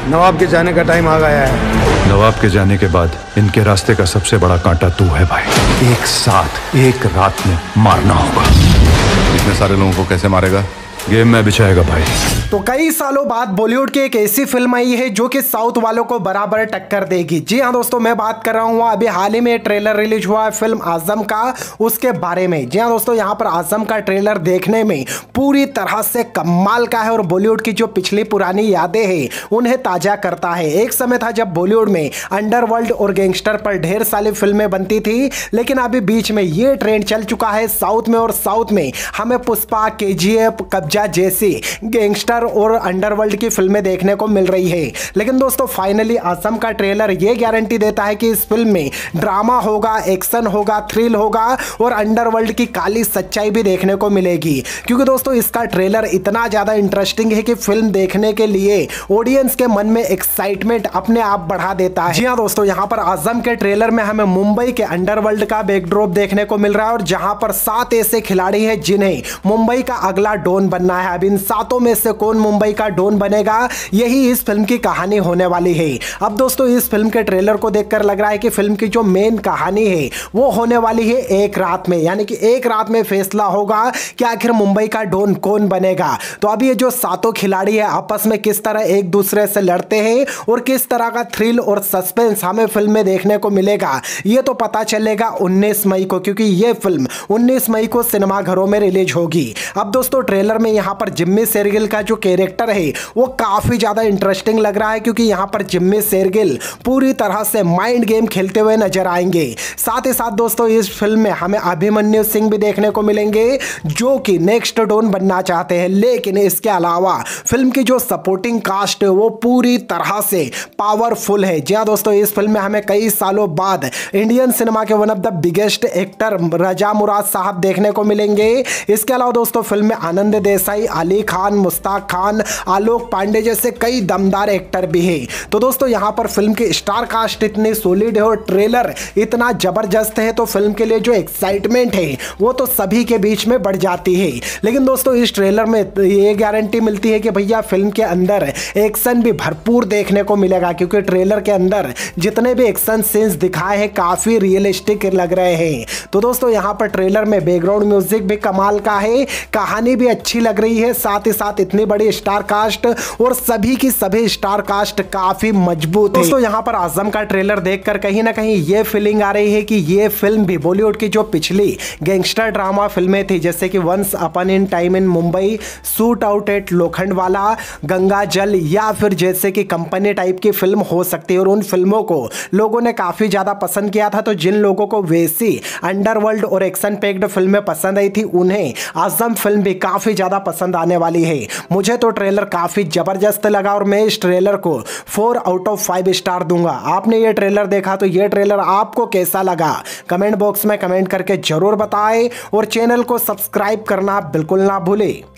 नवाब के जाने का टाइम आ गया है। नवाब के जाने के बाद इनके रास्ते का सबसे बड़ा कांटा तू है भाई। एक साथ एक रात में मारना होगा। इतने सारे लोगों को कैसे मारेगा? गेम में बिछाएगा भाई। तो कई सालों बाद बॉलीवुड की एक ऐसी फिल्म आई है जो कि साउथ वालों को बराबर टक्कर देगी। जी हाँ दोस्तों, मैं बात कर रहा हूँ अभी हाल ही में ट्रेलर रिलीज हुआ है फिल्म आजम का, उसके बारे में। जी हाँ दोस्तों, यहाँ पर आजम का ट्रेलर देखने में पूरी तरह से कमाल का है और बॉलीवुड की जो पिछली पुरानी यादें हैं उन्हें ताजा करता है। एक समय था जब बॉलीवुड में अंडरवर्ल्ड और गैंगस्टर पर ढेर सारी फिल्में बनती थी, लेकिन अभी बीच में ये ट्रेंड चल चुका है साउथ में, और साउथ में हमें पुष्पा, KGF, कब्जा जैसी गैंगस्टर और अंडरवर्ल्ड की फिल्में देखने को मिल रही है। लेकिन दोस्तों फाइनली आजम का ट्रेलर ये गारंटी देता है कि इस फिल्म में ड्रामा होगा, एक्शन होगा, थ्रिल होगा और अंडरवर्ल्ड की काली सच्चाई भी देखने को मिलेगी। क्योंकि दोस्तों इसका ट्रेलर इतना ज्यादा इंटरेस्टिंग है कि फिल्म देखने के लिए ऑडियंस के मन में एक्साइटमेंट अपने आप बढ़ा देता है। जी हाँ दोस्तों, यहाँ पर आजम के ट्रेलर में हमें मुंबई के अंडरवर्ल्ड का बैकड्रॉप देखने को मिल रहा है और जहां पर 7 ऐसे खिलाड़ी हैं जिन्हें मुंबई का अगला डॉन बनना है। अब इन 7 में से कौन मुंबई का डॉन बनेगा, यही इस फिल्म की कहानी होने वाली है। अब दोस्तों इस फिल्म के ट्रेलर को देखकर लग रहा है कि फिल्म की जो मेन कहानी है वो होने वाली है एक रात में, यानी कि एक रात में फैसला होगा कि आखिर मुंबई का डॉन कौन बनेगा। तो अब ये जो 7 खिलाड़ी है आपस में किस तरह एक दूसरे से लड़ते हैं और किस तरह का थ्रिल और सस्पेंस हमें फिल्म में देखने को मिलेगा, ये तो पता चलेगा 19 मई को, क्योंकि ये फिल्म 19 मई को सिनेमाघरों में रिलीज होगी। अब दोस्तों ट्रेलर में यहाँ पर जिम्मी शेरगिल का जो कैरेक्टर है वो काफी ज्यादा इंटरेस्टिंग लग रहा है, क्योंकि यहाँ पर जिम्मी शेरगिल पूरी तरह से माइंड गेम खेलते हुए नजर आएंगे। साथ ही साथ दोस्तों इस फिल्म में हमें अभिमन्यु सिंह भी देखने को मिलेंगे जो कि नेक्स्ट डॉन बनना चाहते हैं। लेकिन इसके अलावा फिल्म की जो सपोर्टिंग कास्ट है वो पूरी तरह से पावरफुल है। जी हाँ दोस्तों, इस फिल्म में हमें कई सालों बाद इंडियन सिनेमा के one of the biggest actor Raza Murad साहब देखने को मिलेंगे। इसके अलावा दोस्तों फिल्म में आनंद देसाई, अली खान, मुश्ताक खान, आलोक पांडे जैसे कई दमदार एक्टर भी हैं। तो दोस्तों यहाँ पर फिल्म की स्टार कास्ट इतनी सॉलिड है और ट्रेलर इतना जबरदस्त है, तो फिल्म के लिए जो एक्साइटमेंट है वो तो सभी के बीच में बढ़ जाती है। लेकिन दोस्तों इस ट्रेलर में ये गारंटी मिलती है कि भैया फिल्म के अंदर एक्शन भी भरपूर देखने को मिलेगा, क्योंकि ट्रेलर के अंदर जितने भी एक्शन सीन्स दिखाए हैं काफी रियलिस्टिक लग रहे हैं। तो दोस्तों यहाँ पर ट्रेलर में बैकग्राउंड म्यूजिक भी कमाल का है, कहानी भी अच्छी लग रही है, साथ ही साथ इतनी बड़ी स्टार कास्ट और सभी की सभी स्टार कास्ट काफी मजबूत है। दोस्तों यहाँ पर आजम का ट्रेलर देखकर कहीं ना कहीं ये फीलिंग आ रही है कि ये फिल्म भी बॉलीवुड की जो पिछली गैंगस्टर ड्रामा फिल्में थी, जैसे कि once upon in time in Mumbai, shoot out at Lokhandwala, Ganga Jal, या फिर जैसे कि कंपनी टाइप की फिल्म हो सकती है। और उन फिल्मों को लोगों ने काफी ज्यादा पसंद किया था, तो जिन लोगों को वैसी अंडरवर्ल्ड और एक्शन पैक्ड फिल्में पसंद आई थी उन्हें आजम फिल्म भी काफी ज्यादा पसंद आने वाली है। मुझे तो ट्रेलर काफी जबरदस्त लगा और मैं इस ट्रेलर को 4 आउट ऑफ 5 स्टार दूंगा। आपने ये ट्रेलर देखा तो ये ट्रेलर आपको कैसा लगा कमेंट बॉक्स में कमेंट करके जरूर बताएं और चैनल को सब्सक्राइब करना बिल्कुल ना भूलें।